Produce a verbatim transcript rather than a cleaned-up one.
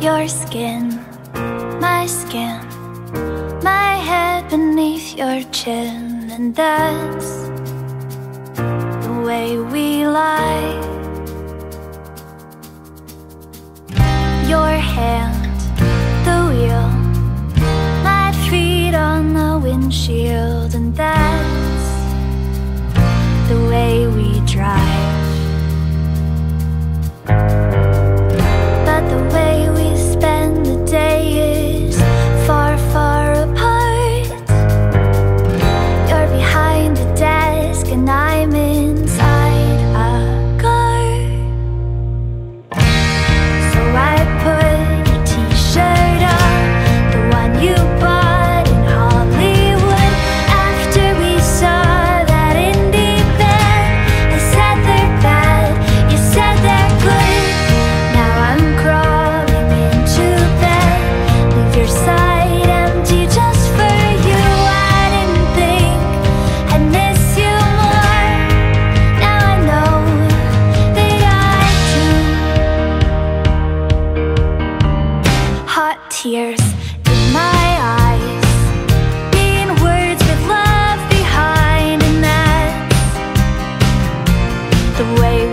Your skin, my skin, my head beneath your chin, and that's the way we lie. Your hand, the wheel, my feet on the windshield, and that's the way we drive. But the way we spend the day is far, far apart. You're behind the desk and I'm inside a car. So I put your t-shirt on, the one you bought in Hollywood. After we saw that indie band, I said they're bad, you said they're good. Now I'm crawling into bed, leave your side empty just for you. I didn't think I'd miss you more. Now I know that I do. Hot tears in my eyes, mean words with love behind, and that's the way